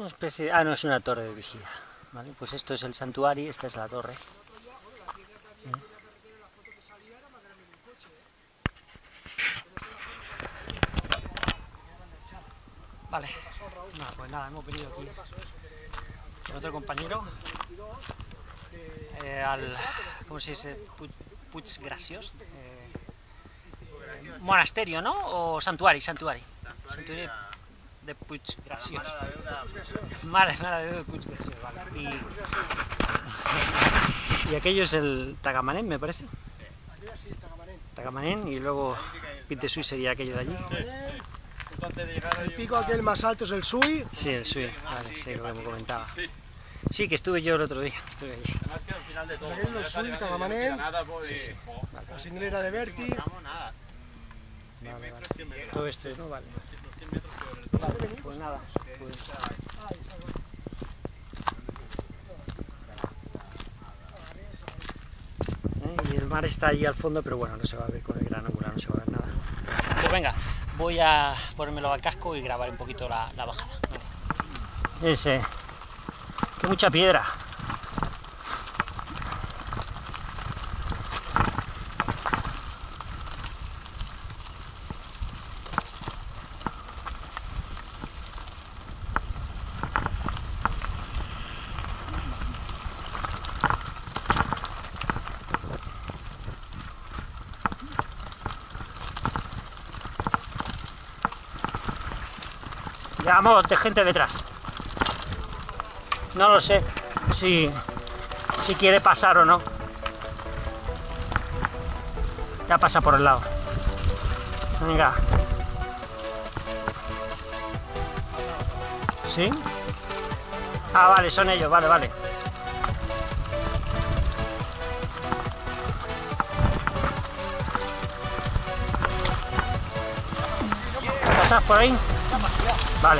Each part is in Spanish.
Una especie de... Ah, no, es una torre de vigía. Vale, pues esto es el santuario, esta es la torre. Vale, pues nada, hemos venido aquí con otro compañero al, ¿cómo se dice? Puiggraciós, monasterio, ¿no? O santuario de Puiggraciós. Mare de Puiggraciós, vale. Y aquello es el Tagamanent, me parece. Tagamanent, y luego Pic-de-Suís sería aquello de allí. El pico aquel más alto es el Sui. Sí, el Sui, vale, sí, lo que me comentaba. Sí, que estuve yo el otro día, estuve allí. Pues aquel es el Sui, Tagamanent, Sí, sí. Vale. la Singlera de Berti. Vale. Todo esto, ¿no? Vale. Pues nada. Pues... Y el mar está allí al fondo, pero bueno, no se va a ver con el gran angular, no se va a ver nada. Pues venga, voy a ponérmelo al casco y grabar un poquito la bajada. Ese. Que mucha piedra. Llevamos de gente detrás. No lo sé si quiere pasar o no. Ya pasa por el lado. Venga. ¿Sí? Ah, vale, son ellos, vale. ¿Pasas por ahí? Vale.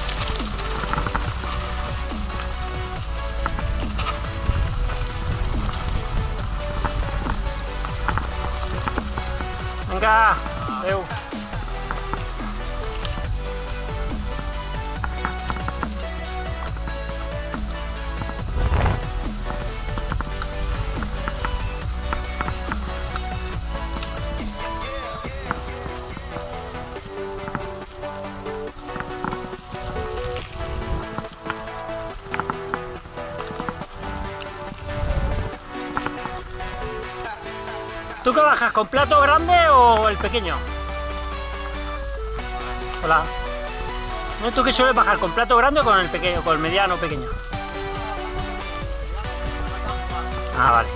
Venga, adeu. ¿Tú qué bajas? ¿Con plato grande o el pequeño? Hola. ¿No tú qué sueles bajar? ¿Con plato grande o con el pequeño? ¿Con el mediano o pequeño? Ah, vale.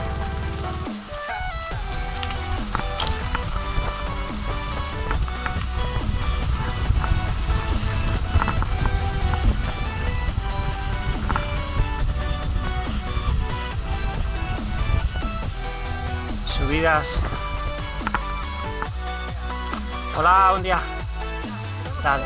Subidas. Hola, buen día. ¿Qué tal?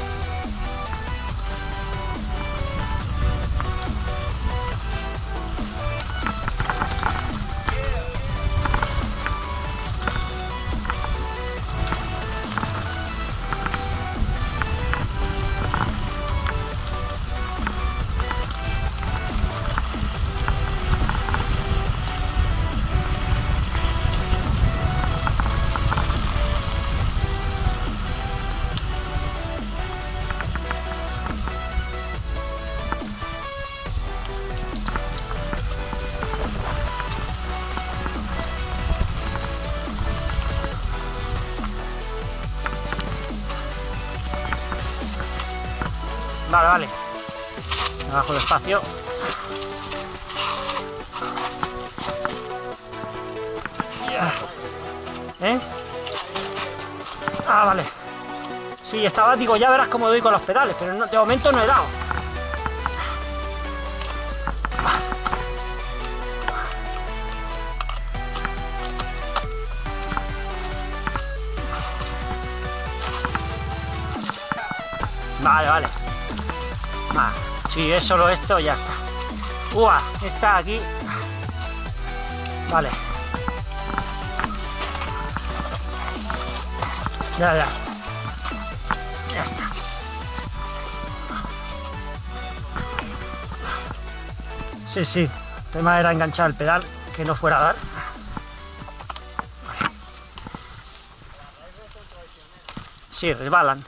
Vale. Me bajo despacio. ¿Eh? Ah, vale. Sí, estaba, digo, ya verás cómo doy con los pedales, pero no, de momento no he dado. Vale. Si es solo esto, ya está. ¡Uah! Está aquí. Vale. Ya está. Sí, sí. El tema era enganchar el pedal, que no fuera a dar. Vale. Sí, resbalan.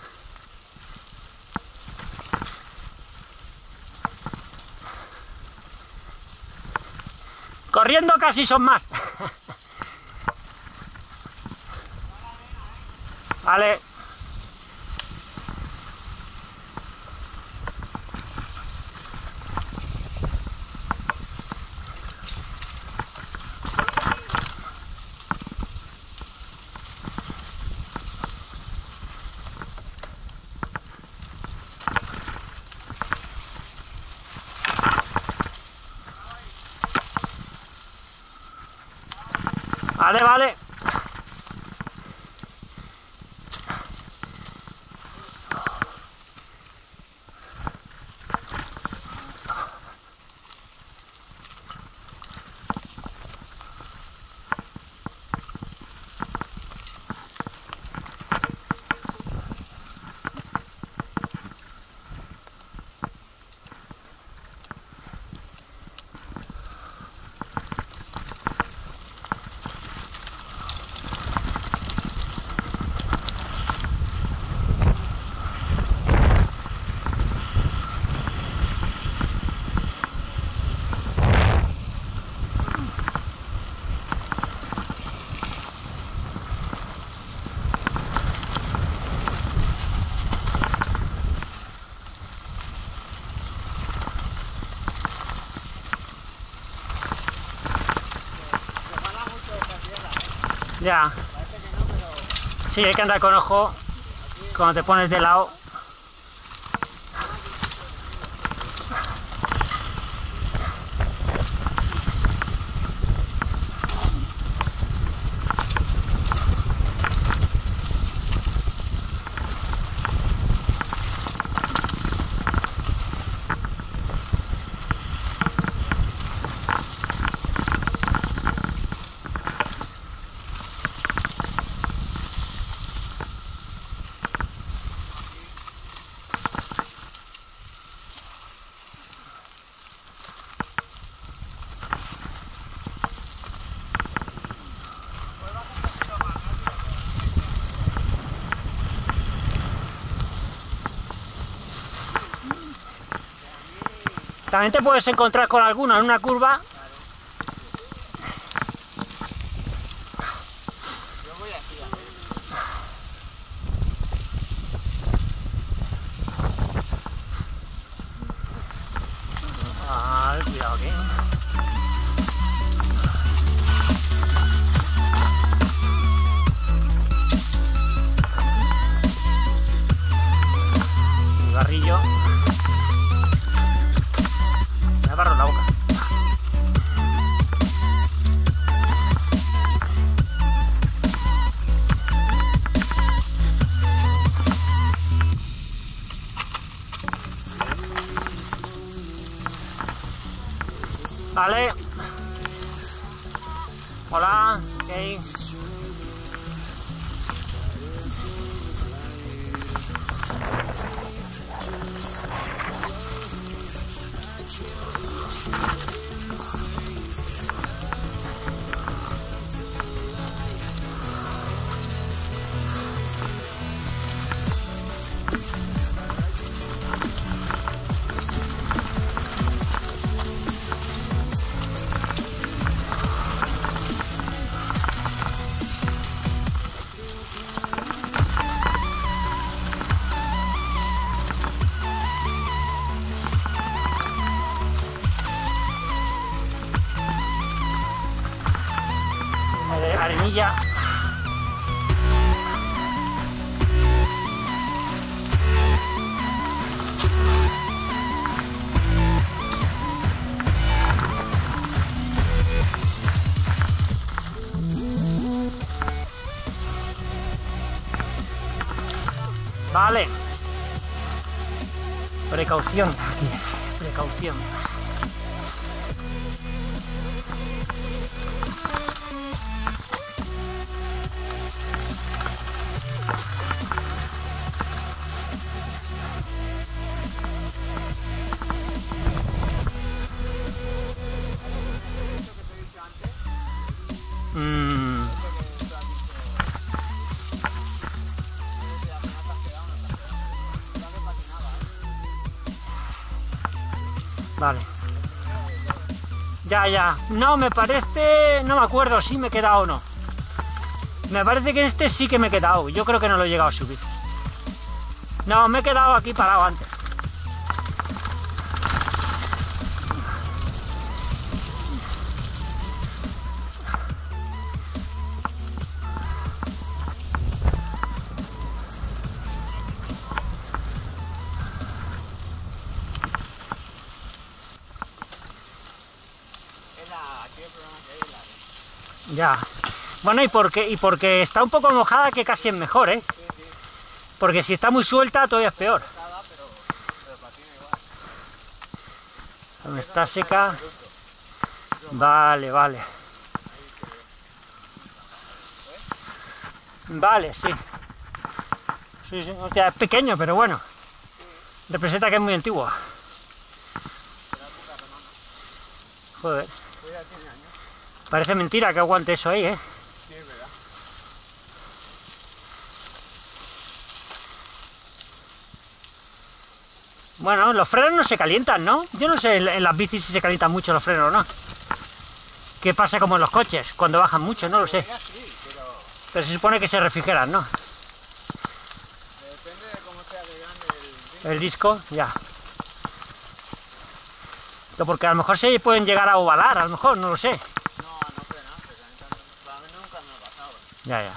Corriendo casi son más. Vale. Vale, vale. Ya. Sí, hay que andar con ojo cuando te pones de lado. También te puedes encontrar con alguna en una curva. Yo voy así, Cuidado aquí. Cigarrillo. Me agarro la boca. Vale. Hola. Ok. Arenilla. Vale. Precaución aquí. Precaución. Vale. Ya. No, me parece... No me acuerdo si me he quedado o no. Me parece que en este sí que me he quedado. Yo creo que no lo he llegado a subir. No, me he quedado aquí parado antes. Ya. Bueno, y porque está un poco mojada, que casi es mejor, ¿eh? Porque si está muy suelta todavía es peor. Cuando está seca... Vale. Vale, sí. Sí. O sea, es pequeño, pero bueno. Representa que es muy antiguo. Joder. Parece mentira que aguante eso ahí, ¿eh? Sí, es verdad. Bueno, los frenos no se calientan, ¿no? Yo no sé en las bicis si se calientan mucho los frenos o no. ¿Qué pasa como en los coches? Cuando bajan mucho, no lo sé. Sí, Pero se supone que se refrigeran, ¿no? depende de cómo sea de grande El disco, ya. Porque a lo mejor se pueden llegar a ovalar, a lo mejor, no lo sé. No frenan, se calientan. A mí nunca me ha pasado. Ya.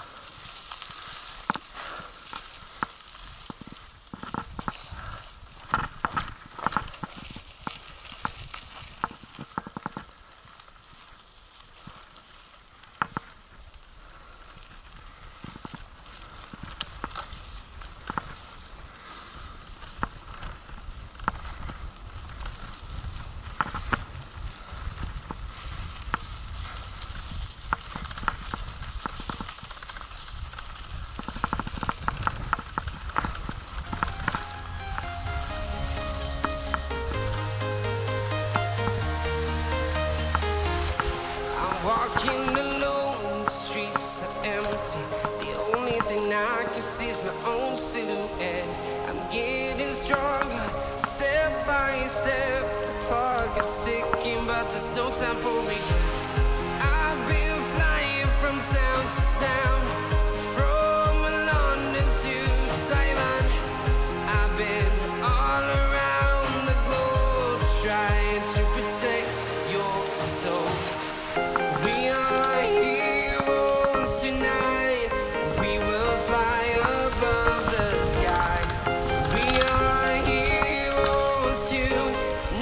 Walking alone, the streets are empty. The only thing I can see is my own silhouette. I'm getting stronger, step by step. The clock is ticking, but there's no time for regrets. I've been flying from town to town, from London to Taiwan. I've been all around the globe trying to protect your soul. We are heroes tonight. We will fly above the sky. We are heroes tonight.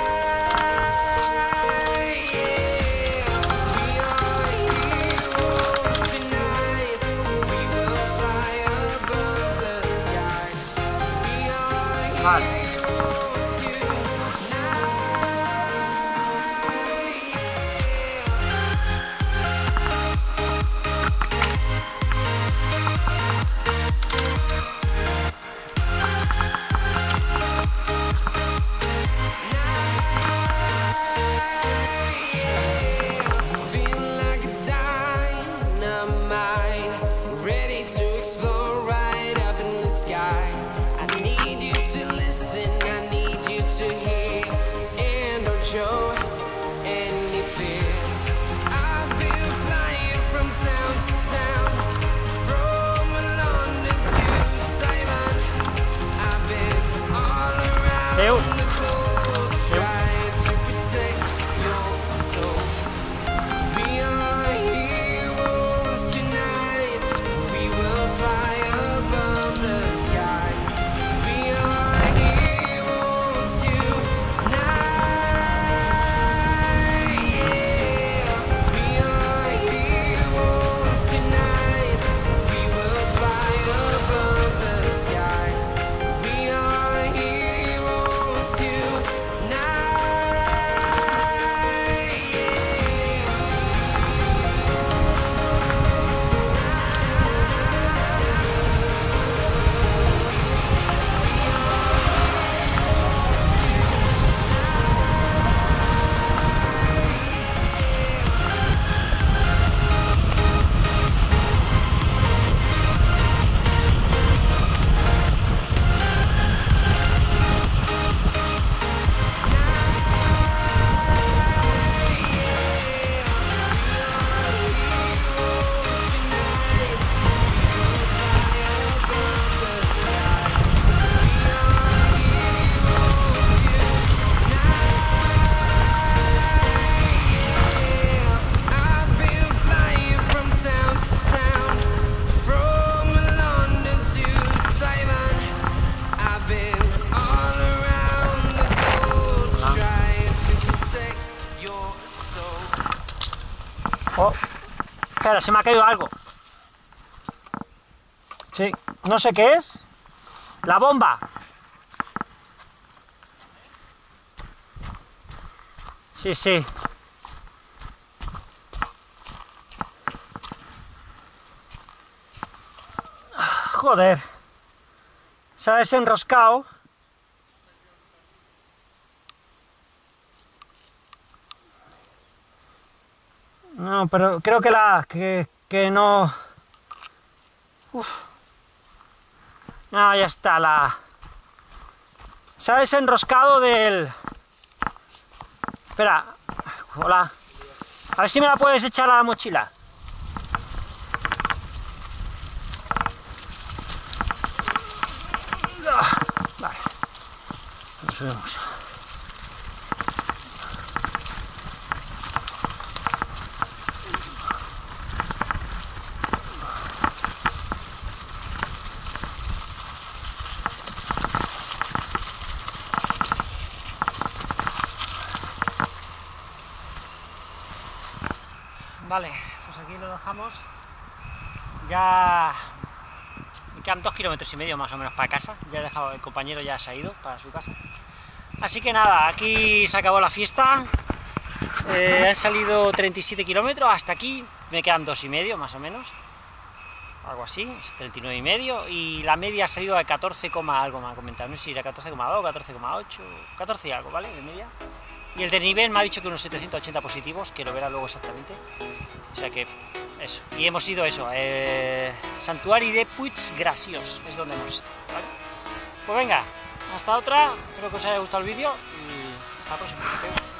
Yeah. We are heroes tonight. We will fly above the sky. We are heroes tonight. Feel like a dynamite, ready to explode right up in the sky. I need you to listen Oh, espera, se me ha caído algo. Sí, no sé qué es. La bomba. Sí, sí. Joder. Se ha desenroscado. No, pero creo que no. Uf. No, ya está se ha desenroscado del. Espera. Hola. A ver si me la puedes echar a la mochila. Vale. Nos subimos. Vale, pues aquí lo dejamos. Ya me quedan 2,5 kilómetros más o menos para casa. Ya he dejado, el compañero ya se ha ido para su casa. Así que nada, aquí se acabó la fiesta. Han salido 37 kilómetros hasta aquí. Me quedan 2,5 más o menos. Algo así, 39,5. Y la media ha salido a 14, algo me ha comentado. No sé si era 14,2, 14,8, 14 y algo, ¿vale? De media. Y el desnivel me ha dicho que unos 780 positivos, que lo verá luego exactamente. O sea que, eso. Y hemos ido eso, Santuari de Puiggraciós, es donde hemos estado, ¿vale? Pues venga, hasta otra, espero que os haya gustado el vídeo y hasta la próxima.